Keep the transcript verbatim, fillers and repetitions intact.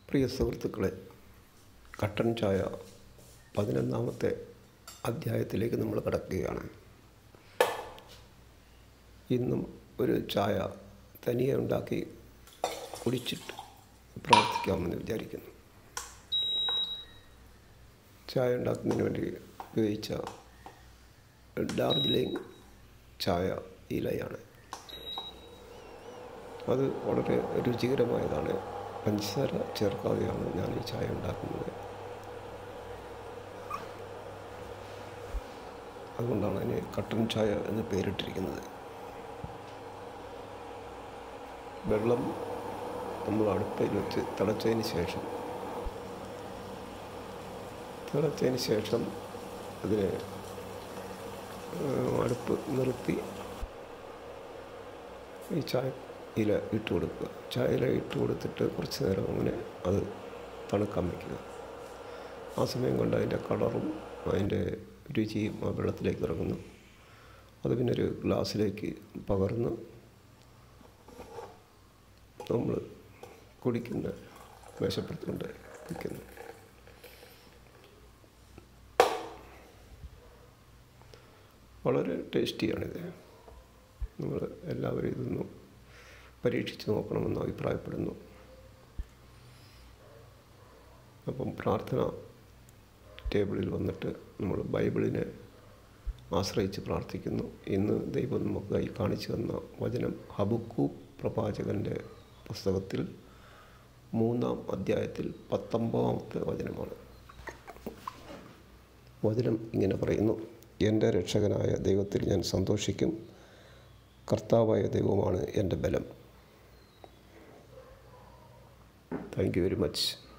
പ്രിയ സുഹൃത്തുക്കളെ, കട്ടൻ ചായ പതിനൊന്നാമത്തെ അധ്യായത്തിലേക്ക് നമ്മൾ കടക്കുകയാണ്. ഇന്നും ഒരു ചായ തനിയെ ഉണ്ടാക്കി കുടിച്ചിട്ട് പ്രാർത്ഥിക്കാമെന്ന് വിചാരിക്കുന്നു. ചായ ഉണ്ടാക്കുന്നതിന് വേണ്ടി ഉപയോഗിച്ച ഡാർജിലിംഗ് ചായ ഇലയാണ്. അത് വളരെ രുചികരമായതാണ്. പഞ്ചസാര ചേർക്കാതെയാണ് ഞാൻ ഈ ചായ ഉണ്ടാക്കുന്നത്. അതുകൊണ്ടാണ് അതിന് കട്ടൻ ചായ എന്ന് പേരിട്ടിരിക്കുന്നത്. വെള്ളം നമ്മൾ അടുപ്പിൽ വെച്ച് തിളച്ചതിന് ശേഷം തിളച്ചതിന് ശേഷം അതിന് അടുപ്പ് നിർത്തി ഈ ചായ ഇല ഇട്ട് കൊടുക്കുക. ചായ ഇല ഇട്ട് കൊടുത്തിട്ട് കുറച്ച് നേരം അങ്ങനെ അത് തണുക്കാൻ വയ്ക്കുക. ആ സമയം കൊണ്ട് അതിൻ്റെ കളറും അതിൻ്റെ രുചിയും ആ വെള്ളത്തിലേക്ക് ഇറങ്ങുന്നു. അത് പിന്നെ ഒരു ഗ്ലാസ്സിലേക്ക് പകർന്ന് നമ്മൾ കുടിക്കുന്ന മേശപ്പുറത്തുകൊണ്ട് വയ്ക്കുന്നു. വളരെ ടേസ്റ്റിയാണിത്. നമ്മൾ എല്ലാവരും ഇതൊന്നും പരീക്ഷിച്ച് നോക്കണമെന്ന് അഭിപ്രായപ്പെടുന്നു. അപ്പം പ്രാർത്ഥന ടേബിളിൽ വന്നിട്ട് നമ്മൾ ബൈബിളിനെ ആശ്രയിച്ച് പ്രാർത്ഥിക്കുന്നു. ഇന്ന് ദൈവം നമുക്കായി കാണിച്ചു തന്ന വചനം ഹബക്കൂക്ക് പ്രവാചകൻ്റെ പുസ്തകത്തിൽ മൂന്നാം അധ്യായത്തിൽ പത്തൊമ്പതാമത്തെ വചനമാണ്. വചനം ഇങ്ങനെ പറയുന്നു: എൻ്റെ രക്ഷകനായ ദൈവത്തിൽ ഞാൻ സന്തോഷിക്കും, കർത്താവായ ദൈവമാണ് എൻ്റെ ബലം. Thank you very much.